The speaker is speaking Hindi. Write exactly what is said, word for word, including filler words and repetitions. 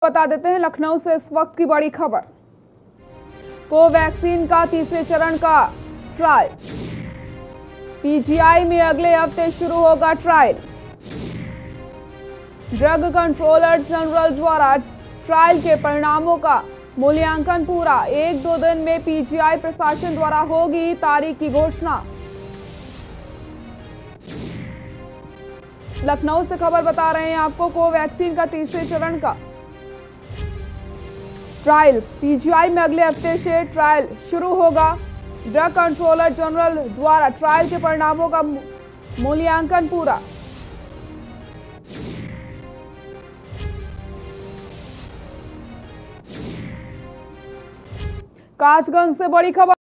बता देते हैं लखनऊ से इस वक्त की बड़ी खबर। कोवैक्सीन का तीसरे चरण का ट्रायल, पीजीआई में अगले हफ्ते शुरू होगा ट्रायल। ड्रग कंट्रोलर जनरल द्वारा ट्रायल के परिणामों का मूल्यांकन पूरा एक दो दिन में पीजीआई प्रशासन द्वारा होगी तारीख की घोषणा। लखनऊ से खबर बता रहे हैं आपको, कोवैक्सीन का तीसरे चरण का ट्रायल, पीजीआई में अगले हफ्ते से ट्रायल शुरू होगा। ड्रग कंट्रोलर जनरल द्वारा ट्रायल के परिणामों का मूल्यांकन पूरा। कासगंज से बड़ी खबर।